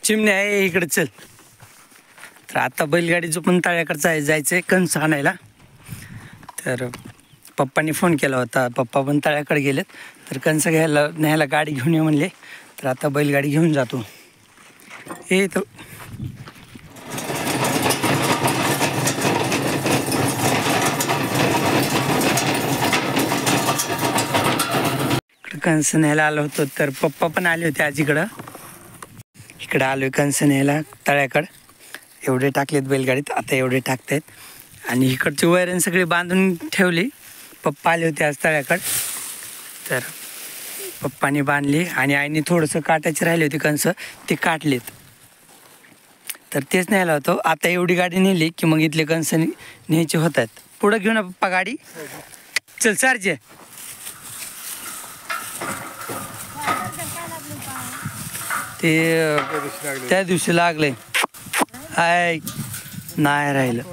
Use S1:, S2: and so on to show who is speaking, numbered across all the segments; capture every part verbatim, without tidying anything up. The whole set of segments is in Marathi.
S1: चिमण्या आहे इकडे चल. तर आता बैलगाडीचं पण तळ्याकडचं जायचं आहे कणस आणायला. तर पप्पांनी फोन केला होता, पप्पा पण तळ्याकडे गेलेत. तर कणस घ्यायला न्यायला गाडी घेऊन ये म्हणले. तर आता बैलगाडी घेऊन जातो. हे तो इकडं कणस न्यायला आलो होतो. तर पप्पा पण आले होते आज इकडं. इकडं आलो आहे कणस न्यायला तळ्याकडं. एवढे टाकलेत बैलगाडीत, आता एवढे टाकतायत. आणि इकडची वैरण सगळी बांधून ठेवली. पप्पा आले होते आज तळ्याकडं. तर पप्पाने बांधली आणि आईने थोडंसं काटायचे राहिले होते कणस, ते काटलेत. तर तेच न्यायला होतो. आता एवढी गाडी नेली की मग इथले कणस न्यायचे होत आहेत. पुढं घेऊ ना पप्पा गाडी. चल सारजे. ते त्या दिवशी लागले आय नाही राहिलं.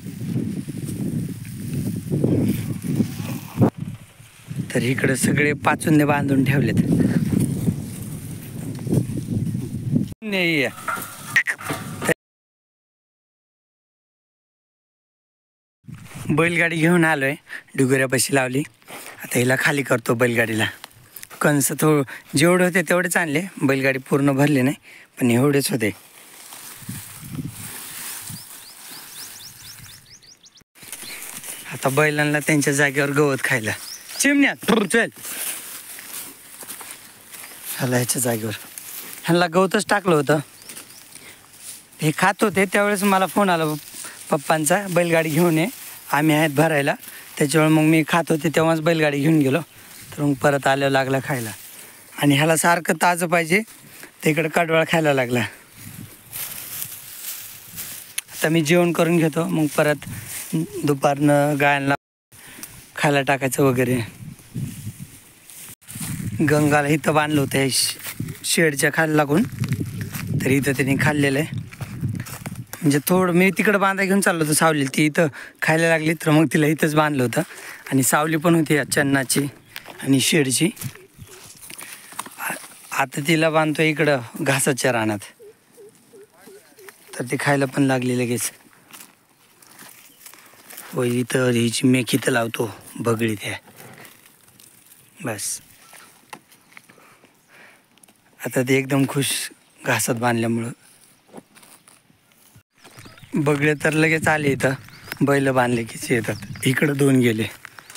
S1: तर इकडे सगळे पाचुंदे बांधून ठेवलेत. नाही बैलगाडी घेऊन आलोय, डुगऱ्यापाशी लावली. आता हिला खाली करतो बैलगाडीला. कणस थोडं जेवढे होते तेवढेच आणले, बैलगाडी पूर्ण भरली नाही पण एवढेच होते. आता बैलांना त्यांच्या जागेवर गवत खायला. चिमण्या चल ह्याला ह्याच्या जागेवर. ह्यांना गवतच टाकलं होतं, हे खात होते. त्यावेळेस मला फोन आला पप्पांचा, बैलगाडी घेऊन ये आम्ही आहेत भरायला. त्याच्यामुळे मग मी खात होते तेव्हाच बैलगाडी घेऊन गेलो. तर मग परत आल्यावर लागला खायला. आणि ह्याला सारखं ताजं पाहिजे, तर इकडं कडवाळ खायला लागला. आता मी जेवण करून घेतो, मग परत दुपारनं गायांना खायला टाकायचं वगैरे. गंगाला इथं बांधलं होतं शेडच्या खाली लागून, तर इथं त्यांनी खाल्लेलं आहे. म्हणजे थोडं मी तिकडं बांधा घेऊन चाललो होतो सावली, ती इथं खायला लागली तर मग तिला इथंच बांधलं होतं. आणि सावली पण होती चन्नाची आणि शेडची. आता तिला बांधतो इकडं घासाच्या रानात, तर ती खायला पण लागली लगेच. व इथं हिची मेख इथं लावतो बगडी त्या. बस आता ते एकदम खुश घासात बांधल्यामुळं. बगळे तर लगेच आले इथं, बैल बांधले कीच येतात. इकडं दोन गेले.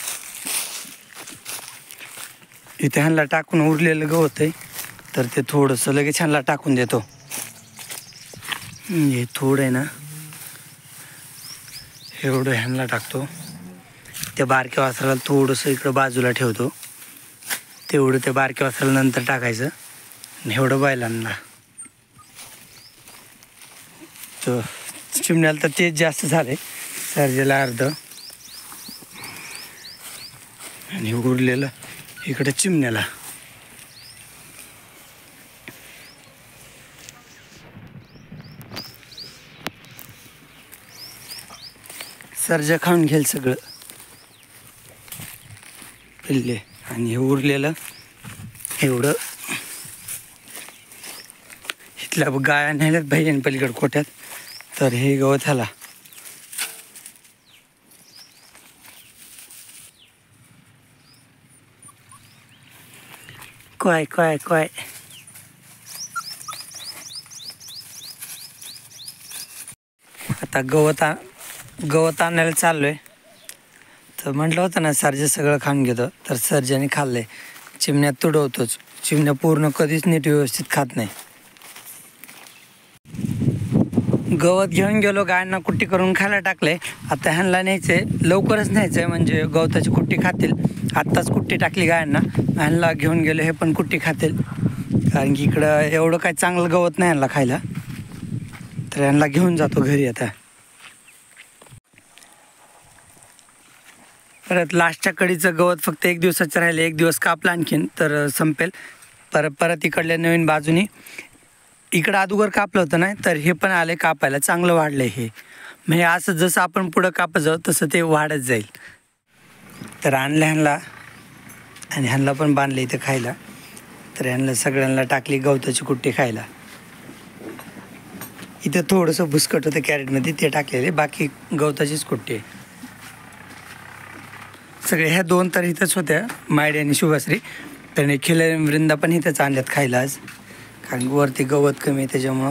S1: इथे ह्यांना टाकून उरलेलं गवत आहे, तर ते थोडंसं लगेच ह्यांना टाकून देतो. हे थोडं आहे ना, एवढं ह्यांना टाकतो. त्या बारक्या वासराला थोडंसं इकडं बाजूला ठेवतो. तेवढं त्या बारक्या वासराला नंतर टाकायचं. आणि एवढं बैलांना. तर चिमण्याला तर तेच जास्त झाले, सर्जेला अर्ध आणि उरलेलं इकडं चिमण्याला. सर्जा खाऊन घेईल सगळं पिल्ले. आणि हे उरलेलं एवढं इथल्या गाया नेल्यात भाईन पलीकडे कोट्यात, तर हे गवत ह्याला. काय काय काय आता गवत गवत आणायला चाललोय. तर म्हटलं होतं ना सर्जा सगळं खाऊन घेतो, तर सर्जाने खाल्लंय. चिमण्या तुडवतोच, चिमण्या पूर्ण कधीच नीट व्यवस्थित खात नाही. गवत घेऊन गेलो, गायांना कुट्टी करून खायला टाकले. आता ह्यांना न्यायचंय, लवकरच न्यायचंय म्हणजे गवताची कुट्टी खातील. आत्ताच कुट्टी टाकली गायांना, ह्यांना घेऊन गेलो हे पण कुट्टी खातील. कारण की इकडं एवढं काही चांगलं गवत नाही ह्यांना खायला. तर ह्यांना घेऊन जातो घरी. आता परत लास्टच्या कडीचं गवत फक्त एक दिवसाचं राहिलं, एक दिवस कापला आणखीन तर संपेल. परत परत इकडल्या नवीन बाजूनी इकडं अगोदर कापलं होतं ना, तर हे पण आले कापायला, चांगलं वाढलं हे. म्हणजे असं जसं आपण पुढं कापत जाऊ तसं ते वाढत जाईल. तर आणलं ह्यांना आणि ह्यांना पण बांधलं इथं खायला. तर ह्यांना सगळ्यांना टाकली गवताची कुट्टी खायला. इथं थोडंसं भुसकट होतं कॅरेटमध्ये, ते टाकलेले, बाकी गवताचीच कुट्टी आहे. सगळे ह्या दोन तर इथंच होत्या, मायडी आणि शुभाश्री. तर निखिल वृंदा पण इथंच आणल्यात खायला आज, कारण वरती गवत कमी आहे त्याच्यामुळं.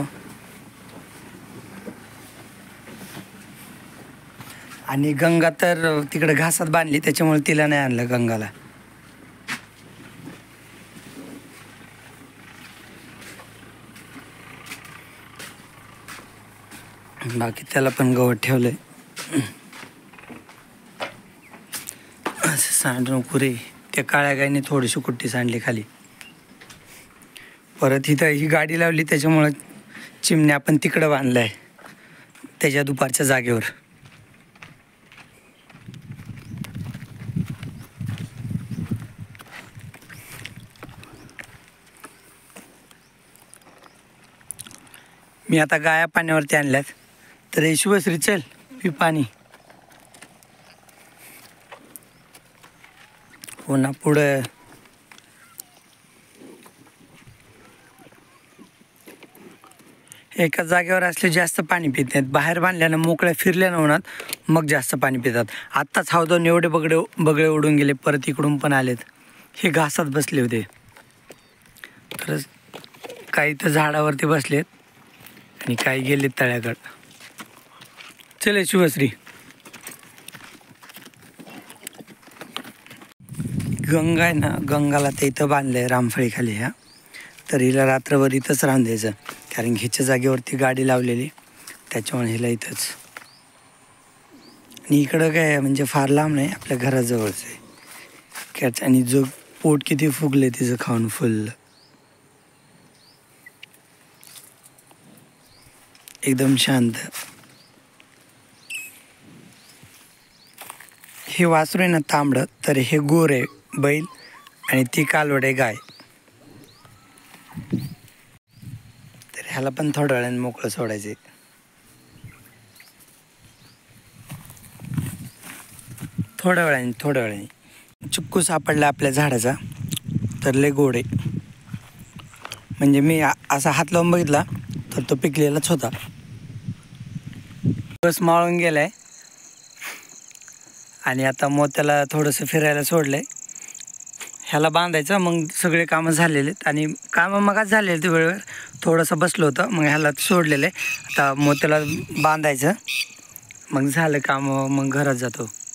S1: आणि गंगा तर तिकडे घासात बांधली, त्याच्यामुळे तिला नाही आणलं गंगाला. बाकी त्याला पण गवत ठेवलंय. असं सांडू नको रे. त्या काळ्या गायने थोडीशी कुट्टी सांडली खाली. परत इथं ही गाडी लावली, त्याच्यामुळं चिमण्या आपण तिकडं बांधलाय त्याच्या दुपारच्या जागेवर. मी आता गाया पाण्यावरती आणल्यात. तर शुभश्री चल पी पाणी. हो ना, पुढं एका जागेवर असले जास्त पाणी पित नाहीत. बाहेर बांधल्यानं मोकळ्या फिरल्यानं उन्हात मग जास्त पाणी पितात. आत्ताच हौदावून एवढे बगडे बगळे उडून गेले, परत इकडून पण आलेत. हे घासात बसले होते. खरंच काही तर झाडावरती बसलेत आणि काही गेलेत तळ्याकडं. चले शुभश्री. गंगा आहे ना, गंगाला ते इथं बांधलं आहे रामफळी खाली. ह्या तर हिला रात्रभर इथंच राहून द्यायचं, कारण ह्याच्या जागेवरती गाडी लावलेली, त्याच्यामुळे हिला इथंच. आणि इकडं काय म्हणजे फार लांब नाही, आपल्या घराजवळच आहे कॅच. आणि जो पोट किती फुगले तिचं खाऊन फुल, एकदम शांत. हे वासरू आहे ना तांबडं, तर हे गोर आहे बैल आणि ती कालवड आहे गाय. तर ह्याला पण थोड्या वेळाने मोकळं सोडायचे. थोड्या वेळाने थोड्या वेळाने चिक्कू सापडला आपल्या झाडाचा, तर लय गोड आहे. म्हणजे मी असा हात लावून बघितला तर तो पिकलेलाच होता. बस माळून गेलाय आणि आता मोत्याला थोडंसं फिरायला सोडलंय. ह्याला बांधायचं, मग सगळे कामं झालेले आहेत. आणि कामं मगच झालेले ते वेळेवर थोडंसं बसलो होतं, मग ह्याला सोडलेलं आहे. आता मोत्याला बांधायचं, मग झालं काम, मग घरात जातो.